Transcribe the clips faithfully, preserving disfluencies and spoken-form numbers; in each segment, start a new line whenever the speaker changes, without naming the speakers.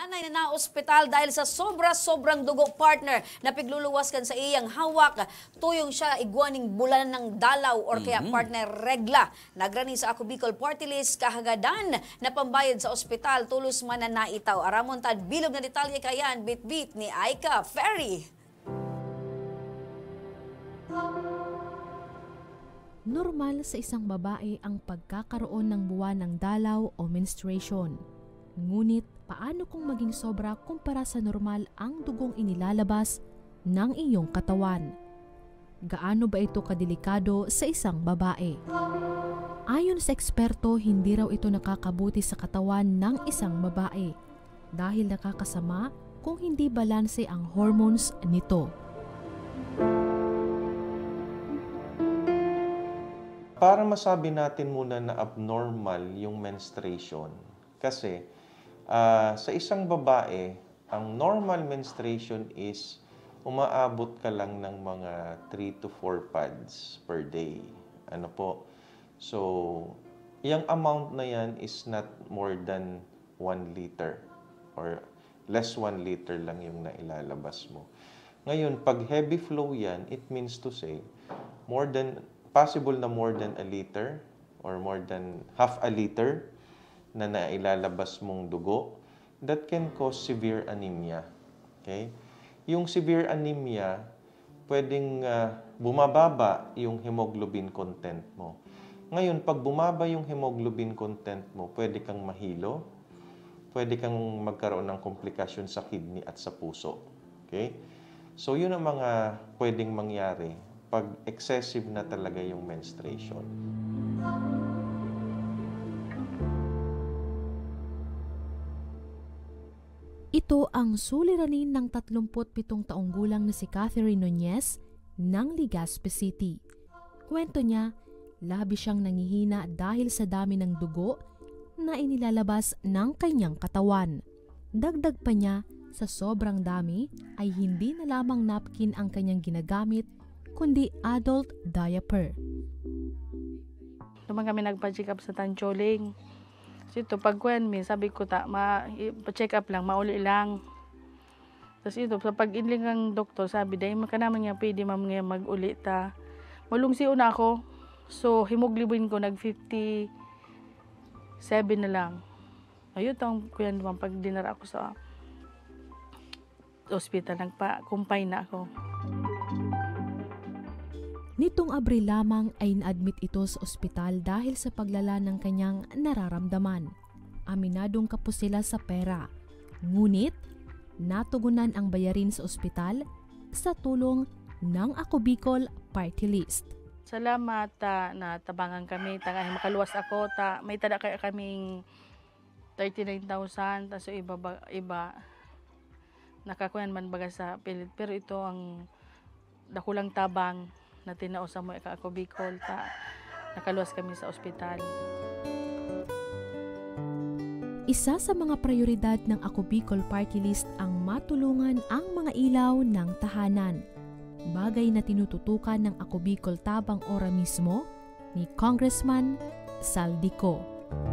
Nanay na na-ospital dahil sa sobra-sobrang dugo, partner na pigluluwas kan sa iyang hawak. Tuyong siya igwaning bulan ng dalaw or kaya
Mm-hmm.
partner regla. Nagrani sa Ako Bicol Party List kahagadan na pambayad sa ospital tulos man na naitaw. Aramon tad bilog na detalye kayan bit-bit ni Aika Ferry.
Normal sa isang babae ang pagkakaroon ng buwan ng dalaw o menstruation. Ngunit paano kung maging sobra kumpara sa normal ang dugong inilalabas ng iyong katawan? Gaano ba ito kadelikado sa isang babae? Ayon sa eksperto, hindi raw ito nakakabuti sa katawan ng isang babae dahil nakakasama kung hindi balanse ang hormones nito.
Para masabi natin muna na abnormal yung menstruation, kasi uh, sa isang babae, ang normal menstruation is umaabot ka lang ng mga three to four pads per day. Ano po? So, yung amount na yan is not more than one liter or less one liter lang yung nailalabas mo. Ngayon, pag heavy flow yan, it means to say more than possible na more than a liter or more than half a liter na nailalabas mong dugo, that can cause severe anemia. Okay? Yung severe anemia, pwedeng uh, bumababa yung hemoglobin content mo. Ngayon, pag bumaba yung hemoglobin content mo, pwede kang mahilo, pwede kang magkaroon ng komplikasyon sa kidney at sa puso. Okay? So, yun ang mga pwedeng mangyari pag excessive na talaga yung menstruation.
Ito ang suliranin ng tatlumput pitong taong gulang na si Catherine Nunez ng Legazpi City. Kwento niya, labi siyang nangihina dahil sa dami ng dugo na inilalabas ng kanyang katawan. Dagdag pa niya, sa sobrang dami ay hindi na lamang napkin ang kanyang ginagamit kundi adult diaper.
Naman kami nagpa-check up sa Tancholing. So ito, pag kwen, sabi ko ta, ma-check up lang, mauli lang. Tapos ito, sa pag-inling ng doktor, sabi dahil maka naman nga pwede mam nga mag-uli ta. Malungsiyo na ako. So, himuglibin ko, nag-fifty-seven na lang. Ayun, itong kuyan naman, pag dinara ako sa hospital, nagpa-kumpay na ako.
Nitong Abril lamang ay na-admit ito sa ospital dahil sa paglala ng kanyang nararamdaman. Aminadong kapos sila sa pera. Ngunit, natugunan ang bayarin sa ospital sa tulong ng Ako Bicol Party List.
Salamat ta, na tabangan kami, tanga makaluwas ako, ta, may tada kaya kaming thirty-nine thousand, taso iba, iba nakakuyan man baga sa pilit. Pero ito ang dakulang tabang na tinao sa mo ika Ako Bicol, ta nakaluwas kami sa ospital.
Isa sa mga prioridad ng Ako Bicol Party List ang matulungan ang mga ilaw ng tahanan. Bagay na tinututukan ng Ako Bicol Tabang Ora mismo ni Congressman Saldico.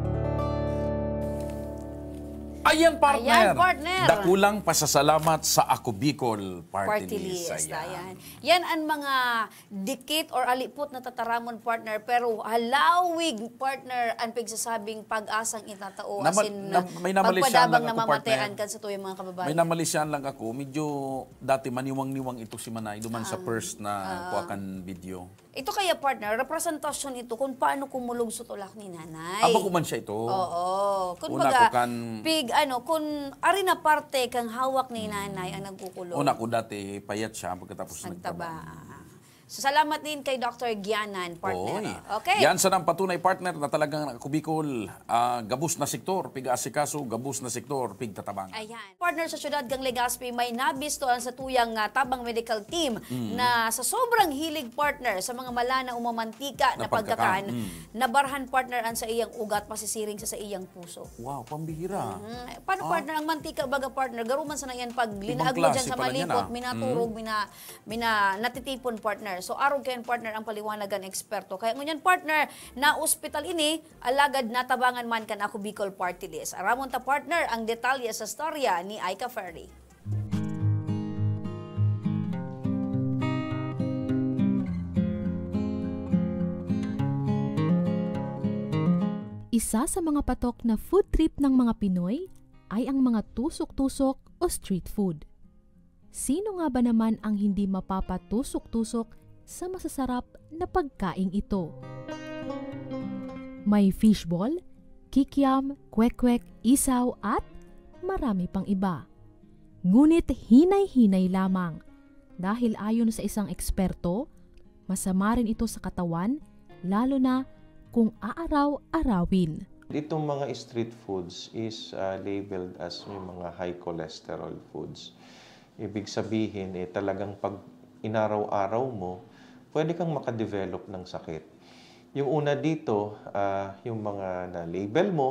Ayan, partner.
Ayan, partner.
Dakulang pasasalamat sa Ako Bicol Party,
Party List.
List.
Ayan. Yan ang mga dikit or alipot na tataramon, partner. Pero halawig, partner, ang pagsasabing pag-asang itatao.
Nama,
as in,
na, may namalisyan lang ako,
namamatean
partner.
kan sa tuyong mga kababayan.
May namalisyan lang ako. Medyo dati maniwang-niwang ito si Manay. Duman
Ah.
sa first na
Ah.
kuwakan video.
Ito kaya, partner, representasyon ito kung paano kumulog sa tulak ni nanay.
Aba ko man siya ito.
Oo. Kung
Una
baga,
ko kan-
pig, ano, kung ari na parte kang hawak ni nanay ang nagkukulong.
Una ko dati, payat siya pagkatapos
Nagtaba.
nagtaba.
So, salamat din kay Doctor Gianan, partner.
Oy.
Okay.
Yan sa nang patunay, partner, na talagang Ako Bicol, ah, gabus na sektor, piga-asikaso, gabus na sektor, pig-tatabang.
Ayan. Partner sa syudad gang Legazpi, may nabistoan sa tuyang uh, tabang medical team
Mm.
na sa sobrang hilig, partner, sa mga mala na umamantika na,
Na
pagkakan,
pagkakan. Mm.
nabarhan, partner, an sa iyang ugat, pasisiring sa sa iyang puso.
Wow, pambihira.
Mm. Paano,
Ah.
partner, ang mantika, baga, partner, garuman sa na yan pag
Ibang
linaag mo dyan
klase
sa
pala yan,
malipot,
ah.
minaturog, mina, mina, natitipon, partner. partner. So arog kayan partner ang paliwanagan eksperto. Kaya ngunyan partner na ospital ini alagad natabangan man kan ako Bicol Party List. Aramon ta partner ang detalye sa storya ni Aika Ferry.
Isa sa mga patok na food trip ng mga Pinoy ay ang mga tusok-tusok o street food. Sino nga ba naman ang hindi mapapatusok-tusok sa masasarap na pagkaing ito? May fishball, kikiam, kwek-kwek, isaw at marami pang iba. Ngunit hinay-hinay lamang dahil ayon sa isang eksperto, masama rin ito sa katawan lalo na kung aaraw-arawin.
Itong mga street foods is uh, labeled as may mga high cholesterol foods. Ibig sabihin, eh, talagang pag inaraw-araw mo, pwede kang makadevelop ng sakit. Yung una dito, uh, yung mga na-label mo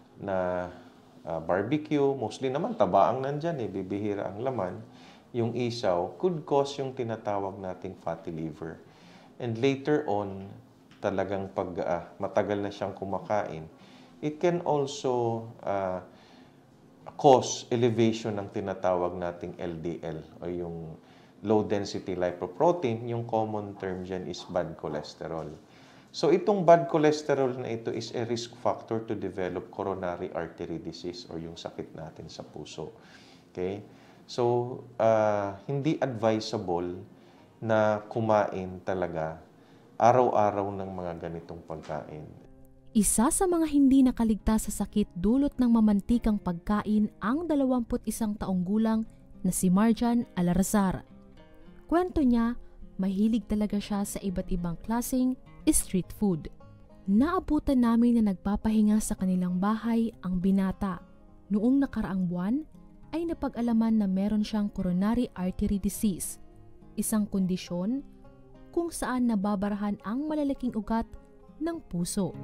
na uh, barbecue, mostly naman tabaang nandyan, eh, bibihira ang laman. Yung isaw could cause yung tinatawag nating fatty liver. And later on, talagang pag uh, matagal na siyang kumakain, it can also uh, cause elevation ng tinatawag nating L D L o yung low density lipoprotein. Yung common term dyan is bad cholesterol. So itong bad cholesterol na ito is a risk factor to develop coronary artery disease or yung sakit natin sa puso. Okay? So uh, hindi advisable na kumain talaga araw-araw ng mga ganitong pagkain.
Isa sa mga hindi nakaligtas sa sakit dulot ng mamantikang pagkain ang dalawamput isang taong gulang na si Marjan Alarazar. Kwento niya, mahilig talaga siya sa iba't ibang klaseng street food. Naabutan namin na nagpapahinga sa kanilang bahay ang binata. Noong nakaraang buwan ay napag-alaman na meron siyang coronary artery disease, isang kondisyon kung saan nababarahan ang malalaking ugat ng puso.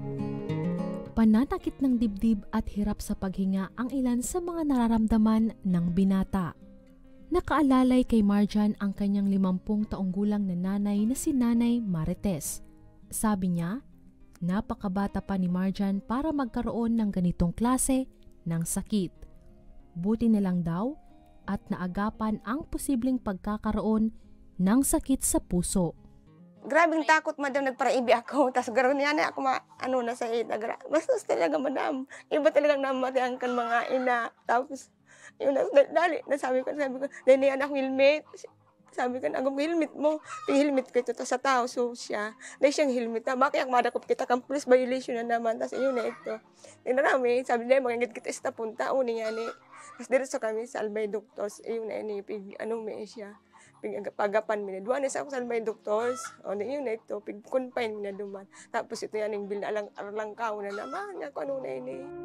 Pananakit ng dibdib at hirap sa paghinga ang ilan sa mga nararamdaman ng binata. Nakaalalay kay Marjan ang kanyang limampung taong gulang na nanay na si Nanay Marites. Sabi niya, napakabata pa ni Marjan para magkaroon ng ganitong klase ng sakit. Buti na lang daw at naagapan ang posibleng pagkakaroon ng sakit sa puso.
Grabing takot, madam, nagparaibi ako. Tapos gano'n yan, ako ma, ano, nasa ita. Basta talaga, madam. Iba talagang namatay ang kan mga ina. Tapos, yun, dali, nasabi ko, sabi ko, dali yan ako helmet. Sabi ko, agong helmet mo. Ting helmet ko ito sa tao, so siya. Dahil siyang helmet na, bakit ang madakop kita kang police violation na naman. Tapos yun na ito. Tinarami, sabi nila, magigit kita sa punta, unin yan eh. Tapos diretso kami sa Albay Doctors, yun na yun eh, ano may siya. Pagapan mi na. Duwan sa ako sa may doctors. O, na yun na ito. Pig-confine mi na duman. Tapos ito yan yung bilang-arlang-kao na naman. Ako ano na yun eh.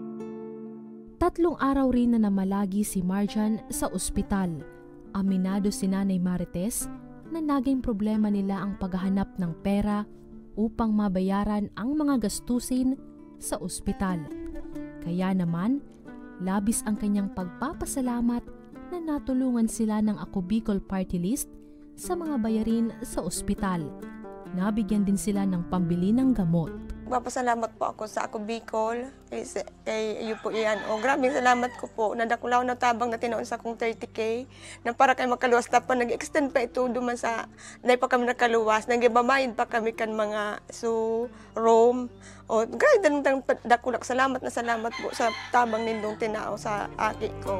Tatlong araw rin na namalagi si Marjan sa ospital. Aminado si Nanay Marites na naging problema nila ang paghahanap ng pera upang mabayaran ang mga gastusin sa ospital. Kaya naman, labis ang kanyang pagpapasalamat na natulungan sila ng Ako Bicol Party List sa mga bayarin sa ospital. Nabigyan din sila ng pambili ng gamot.
Papasalamat po ako sa Ako Bicol, kay, kay iyo po iyan. O, grabing salamat ko po. Nadakulaw na tabang na tinoon sa akong thirty K na para kay makaluwas. Tapos nag-extend pa ito duman sa, dahil pa kami nakaluwas. Nag-ibamayad pa kami kan mga so, room. O, grabe, dakulak. Salamat na salamat po sa tabang nindong tinao sa aki ko.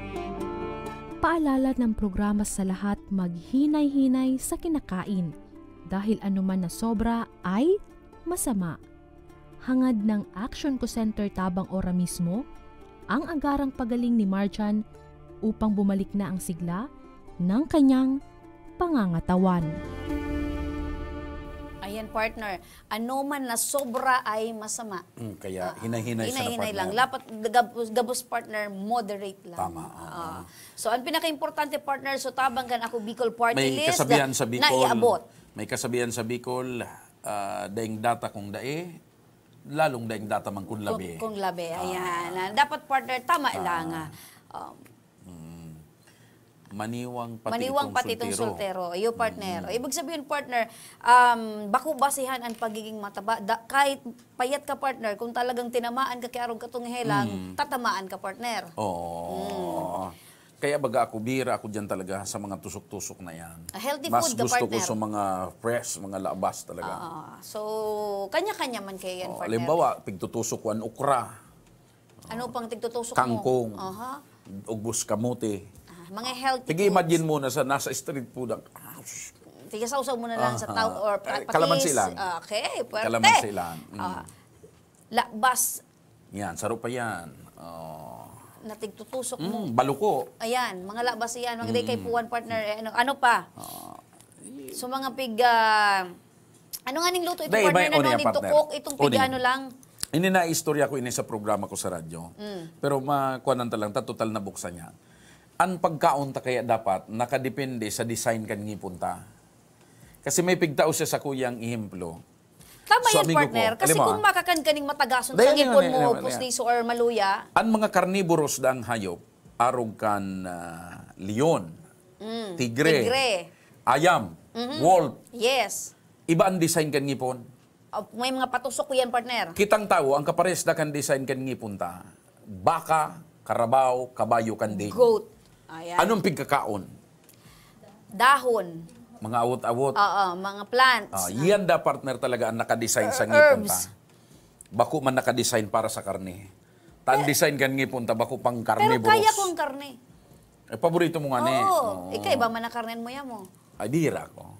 Paalala ng programa sa lahat maghinay-hinay sa kinakain dahil anuman na sobra ay masama. Hangad ng Action Co Center Tabang Ora mismo ang agarang pagaling ni Marjan upang bumalik na ang sigla ng kanyang pangangatawan.
Ayan, partner, ano man na sobra ay masama.
Mm, kaya hinay-hinay uh,
hinay-hinay lang. Lapat gabos, gabos partner, moderate lang.
Tama.
Uh, so, ang pinaka-importante, partner, so tabang kan Ako Bicol Party
may
List
kasabihan sa Bicol,
na iabot.
May kasabihan sa Bicol, uh, daing data kung dae, lalong daing data man kung labi.
Kung, kung labi, ayan. Uh, dapat, partner, tama uh, lang. Um,
Maniwang pati
Maniwang
itong
pati itong
sultero.
soltero. Iyo, partner. Ibig sabihin, partner, um, bako basihan ang pagiging mataba. Da, kahit payat ka, partner, kung talagang tinamaan ka kay arog katong helang,
Mm.
tatamaan ka, partner.
Oo. Kaya baga ako, bira ako dyan talaga sa mga tusok-tusok na yan.
A healthy
Mas
food ka,
gusto ko
partner.
sa mga fresh, mga labas talaga.
Ah, so, kanya-kanya man kayo yan,
Oh,
partner.
halimbawa, pigtutusok ko ang ukra,
Ano pang tigtutusok mo?
kangkong,
Aha.
ugbos kamote.
Ah, mga healthy
Pag-imagine
foods.
mo na sa nasa street food, ang,
Tigasawsaw mo na lang sa
Aha.
tao or
Eh,
pa-
kalamansi
pakis.
lang.
Okay, puwerte.
Kalamansi lang. Mm.
Ah, labas
yan, sarap pa yan. Oh.
na tigtutusok mo.
Mm, baluko.
Ayan, mga labas yan. Mga day kay
Mm.
puwan partner. Eh, ano, ano pa?
Ah.
So mga pig... ah, ano nga ning luto ito
Day,
partner
may-
na
una
no?
yan,
Dito
partner.
cook itong pig
Una.
ano lang.
Ini na istorya ko ini sa programa ko sa radyo.
Mm.
Pero makuanan ta lang ta total na buksan niya. Ang pagkaon ta kaya dapat nakadepende sa design kan ngipunta. Kasi may pigtao siya sa kuyang ihemplo.
Tama
So,
yan
amigo
partner.
ko,
Kasi
alam mo,
kung makakan kaning matagason
Dayan,
sa
dayan,
ngipon
dayan,
mo,
dayan,
pustiso or maluya,
Ang mga carnivorous dang hayop, arog kan ah, leon,
mm,
tigre,
tigre.
ayam, wolf,
Yes.
iba ang design kan ngipon.
Uh, may mga patusok ko yan partner.
Kitang tao, ang kapares na kan design kan ngipunta, baka, karabaw, kabayo kan din.
Goat. Ayan.
Anong pigkakaon?
Dahon.
Mga awot-awot.
Oo, mga plants.
Ah, yan da partner talaga ang nakadesign sa ngipon ta.
Herbs.
Bako man nakadesign para sa karne. Tan design kan ngipon ta bako pang
Pero
carnivorous.
kaya kong karne.
Eh, paborito mo nga ni.
Oo. Ikaw, iba man na karnen mo yan mo.
Ay, dira ko.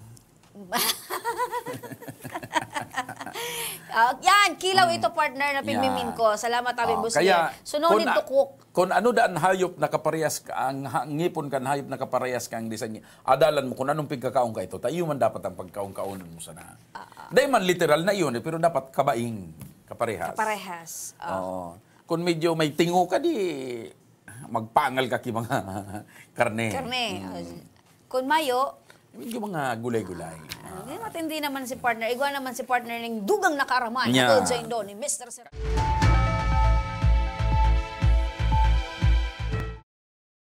Ah, yan, kilaw ito partner na pinmimin
Yan.
ko. Salamat tabi
Oh,
boss.
kaya,
So no need to cook.
Kung ano daan hayop na kaparehas ka, ang ha- ngipon kan hayop na kaparehas ka ang design niya, adalan mo kung anong pigkakaon ka ito, tayo man dapat ang pagkaon-kaonan mo sana. Dahil man literal na yun, eh, pero dapat kabaing, kaparehas.
Parehas. Ah.
Oo. Kung medyo may tingo ka, di magpangal ka ki mga karne.
Karne. Ah, Kung mayo,
Medyo mga gulay-gulay.
hindi matindi naman si partner. Igwa naman si partner ng dugang nakaraman.
Yeah.
Ito, Jane Don, ni mister Sir.